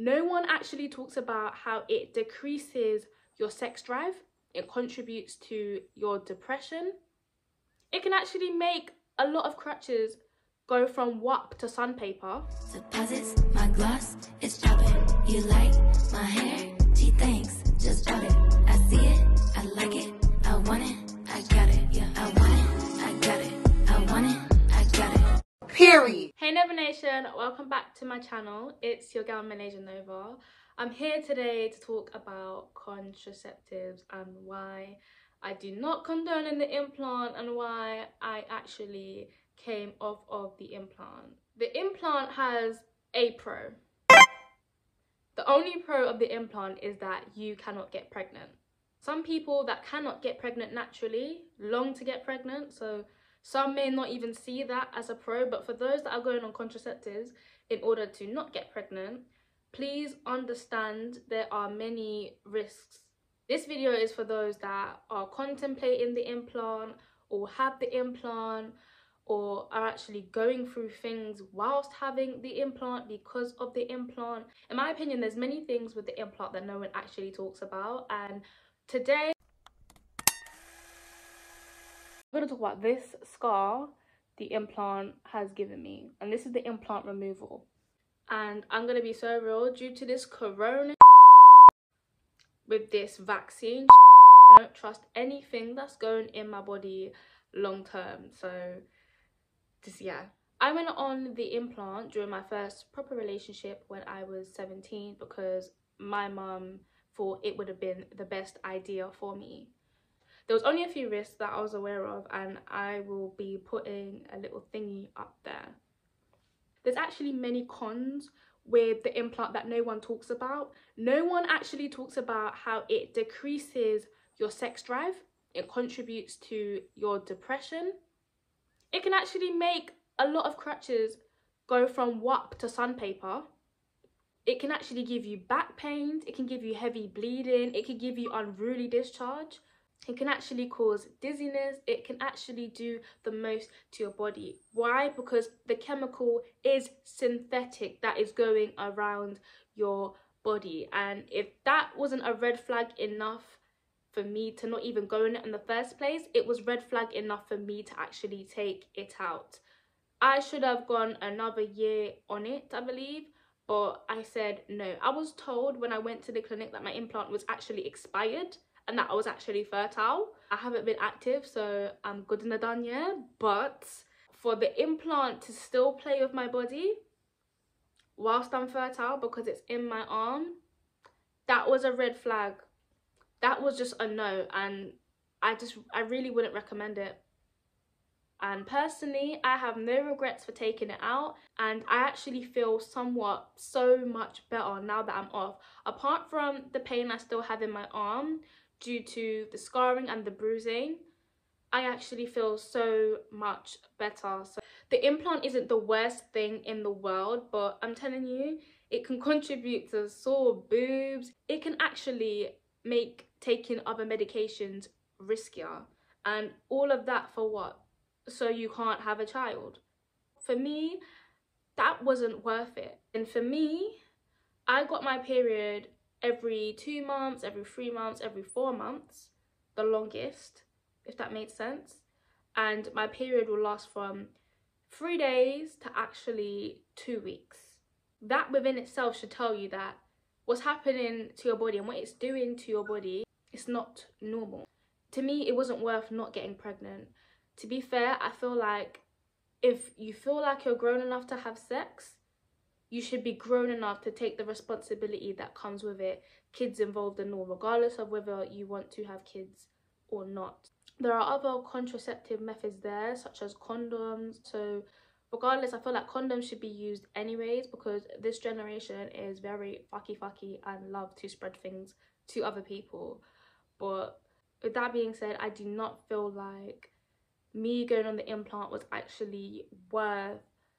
No one actually talks about how it decreases your sex drive. It contributes to your depression. It can actually make a lot of crutches go from WAP to sandpaper. Deposits, my gloss is dropping. You like my hair? She thinks, just drop it. I see it, I like it, I want it, I got it. Yeah, I want it, I got it, I want it, I got it. Period. Hey Nova Nation, welcome back to my channel. It's your girl Malaysia Nova. I'm here today to talk about contraceptives and why I do not condone in the implant and why I actually came off of the implant. The implant has a pro. The only pro of the implant is that you cannot get pregnant. Some people that cannot get pregnant naturally long to get pregnant, so some may not even see that as a pro, but for those that are going on contraceptives in order to not get pregnant, please understand there are many risks. This video is for those that are contemplating the implant or have the implant or are actually going through things whilst having the implant because of the implant. In my opinion, there's many things with the implant that no one actually talks about, and today I'm going to talk about this scar the implant has given me, and this is the implant removal. And I'm going to be so real, due to this corona with this vaccine, I don't trust anything that's going in my body long term. So just yeah, I went on the implant during my first proper relationship when I was 17 because my mum thought it would have been the best idea for me. There was only a few risks that I was aware of, and I will be putting a little thingy up there. There's actually many cons with the implant that no one talks about. No one actually talks about how it decreases your sex drive. It contributes to your depression. It can actually make a lot of crutches go from WAP to sandpaper. It can actually give you back pains. It can give you heavy bleeding. It can give you unruly discharge. It can actually cause dizziness. It can actually do the most to your body. Why? Because the chemical is synthetic that is going around your body. And if that wasn't a red flag enough for me to not even go in it in the first place, it was red flag enough for me to actually take it out. I should have gone another year on it, I believe, but I said no. I was told when I went to the clinic that my implant was actually expired and that I was actually fertile. I haven't been active, so I'm good in the done, yeah. But for the implant to still play with my body whilst I'm fertile because it's in my arm, that was a red flag. That was just a no, and I really wouldn't recommend it. And personally, I have no regrets for taking it out, and I actually feel so much better now that I'm off. Apart from the pain I still have in my arm due to the scarring and the bruising, I actually feel so much better. So the implant isn't the worst thing in the world, but I'm telling you, it can contribute to sore boobs. It can actually make taking other medications riskier, and all of that for what? So you can't have a child. For me, that wasn't worth it. And for me, I got my period every 2 months, every 3 months, every 4 months, the longest, if that makes sense. And my period will last from 3 days to actually 2 weeks. That within itself should tell you that what's happening to your body and what it's doing to your body is not normal. To me, it wasn't worth not getting pregnant. To be fair, I feel like if you feel like you're grown enough to have sex, you should be grown enough to take the responsibility that comes with it, kids involved and all, regardless of whether you want to have kids or not. There are other contraceptive methods there, such as condoms. So regardless, I feel like condoms should be used anyways because this generation is very fucky and love to spread things to other people. But with that being said, I do not feel like me going on the implant was actually worth,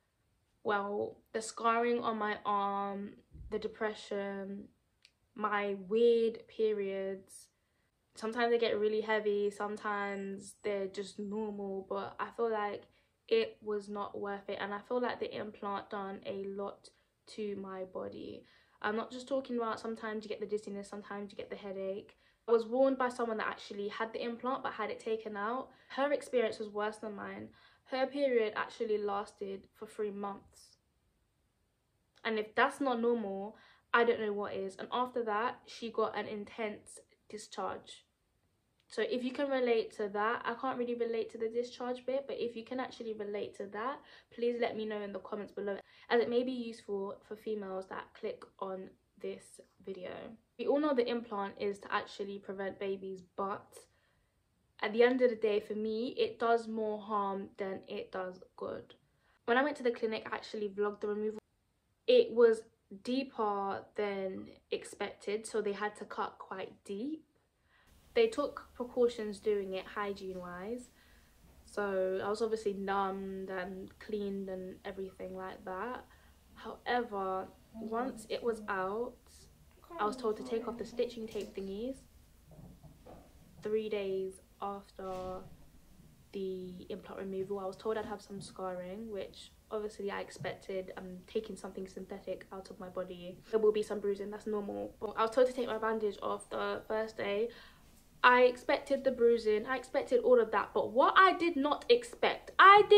well, the scarring on my arm, the depression, my weird periods. Sometimes they get really heavy, sometimes they're just normal, but I feel like it was not worth it. And I feel like the implant done a lot to my body. I'm not just talking about sometimes you get the dizziness, sometimes you get the headache. I was warned by someone that actually had the implant but had it taken out. Her experience was worse than mine. Her period actually lasted for 3 months. And if that's not normal, I don't know what is. And after that, she got an intense discharge. So if you can relate to that, I can't really relate to the discharge bit, but if you can actually relate to that, please let me know in the comments below, as it may be useful for females that click on this video. We all know the implant is to actually prevent babies, but at the end of the day, for me, it does more harm than it does good. When I went to the clinic, I actually vlogged the removal. It was deeper than expected, so they had to cut quite deep. They took precautions doing it hygiene wise, so I was obviously numbed and cleaned and everything like that. However, once it was out, I was told to take off the stitching tape thingies 3 days after the implant removal. I was told I'd have some scarring, which obviously I expected. I'm taking something synthetic out of my body. There will be some bruising, that's normal. But I was told to take my bandage off the first day. I expected the bruising, I expected all of that, but what I did not expect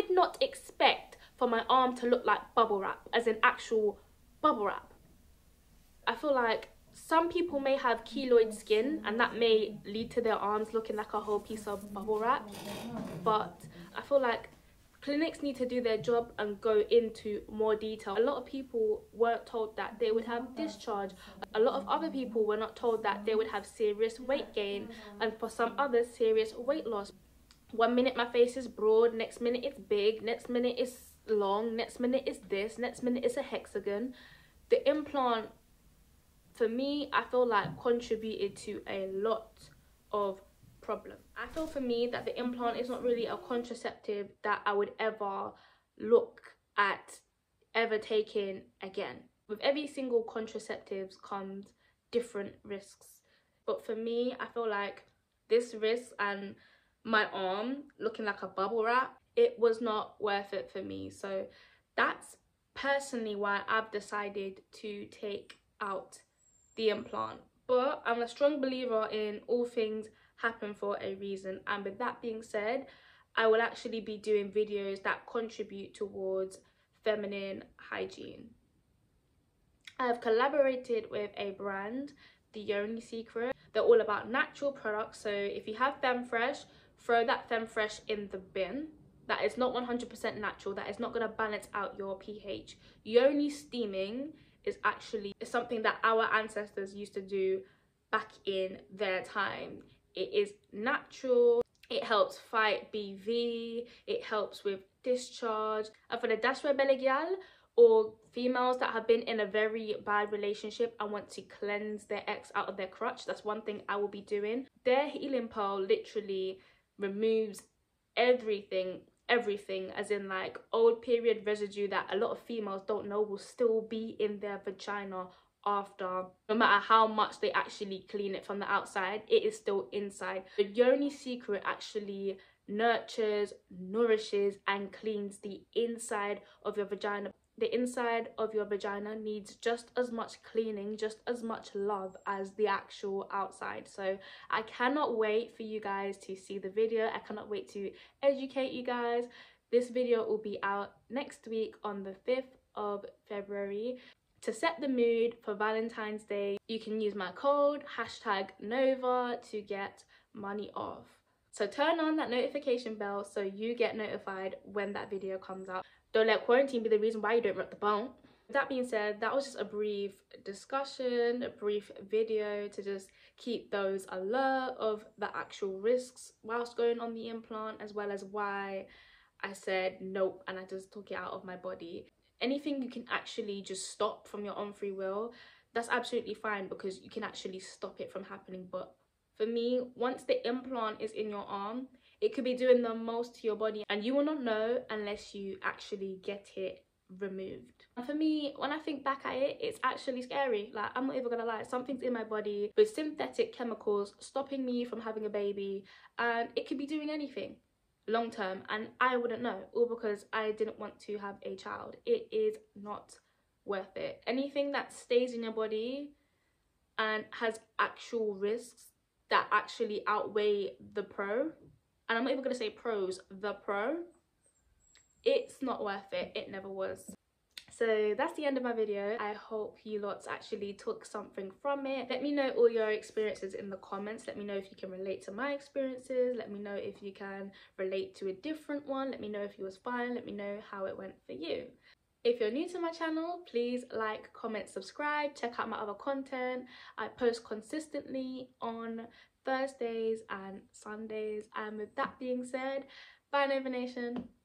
for my arm to look like bubble wrap, as in actual bubble wrap. I feel like some people may have keloid skin and that may lead to their arms looking like a whole piece of bubble wrap, but I feel like clinics need to do their job and go into more detail. A lot of people weren't told that they would have discharge. A lot of other people were not told that they would have serious weight gain, and for some others, serious weight loss. 1 minute my face is broad, next minute it's big, next minute it's long, next minute it's this, next minute it's a hexagon. The implant, for me, I feel like contributed to a lot of problem. I feel for me that the implant is not really a contraceptive that I would ever look at ever taking again. With every single contraceptive comes different risks, but for me, I feel like this risk and my arm looking like a bubble wrap, it was not worth it for me. So that's personally why I've decided to take out the implant. But I'm a strong believer in all things happen for a reason, and with that being said, I will actually be doing videos that contribute towards feminine hygiene. I have collaborated with a brand, The Yoni Secret. They're all about natural products, so if you have Femfresh, throw that Femfresh in the bin. That is not 100% natural, that is not going to balance out your pH. Yoni steaming is actually something that our ancestors used to do back in their time. It is natural, it helps fight BV, it helps with discharge. And for the Dasra Belegial, or females that have been in a very bad relationship and want to cleanse their ex out of their crotch, that's one thing I will be doing. Their healing pearl literally removes everything, as in like old period residue that a lot of females don't know will still be in their vagina after. No matter how much they actually clean it from the outside, it is still inside. The Yoni Secret actually nurtures, nourishes and cleans the inside of your vagina. The inside of your vagina needs just as much cleaning, just as much love as the actual outside. So I cannot wait for you guys to see the video. I cannot wait to educate you guys. This video will be out next week on the 5th of February. To set the mood for Valentine's Day, you can use my code #Nova to get money off. So turn on that notification bell so you get notified when that video comes out. Don't let quarantine be the reason why you don't rock the boat. With that being said, that was just a brief discussion, a brief video to just keep those alert of the actual risks whilst going on the implant, as well as why I said nope and I just took it out of my body. Anything you can actually just stop from your own free will, that's absolutely fine, because you can actually stop it from happening. But for me, once the implant is in your arm, it could be doing the most to your body and you will not know unless you actually get it removed. And for me, when I think back at it, it's actually scary. Like, I'm not even gonna lie, something's in my body with synthetic chemicals stopping me from having a baby, and it could be doing anything long term and I wouldn't know, all because I didn't want to have a child. It is not worth it. Anything that stays in your body and has actual risks that actually outweigh the pro, and I'm not even gonna say pros, the pro, it's not worth it. It never was. So that's the end of my video. I hope you lots actually took something from it. Let me know all your experiences in the comments. Let me know if you can relate to my experiences. Let me know if you can relate to a different one. Let me know if you was fine. Let me know how it went for you. If you're new to my channel, please like, comment, subscribe. Check out my other content. I post consistently on Thursdays and Sundays. And with that being said, bye Nova Nation.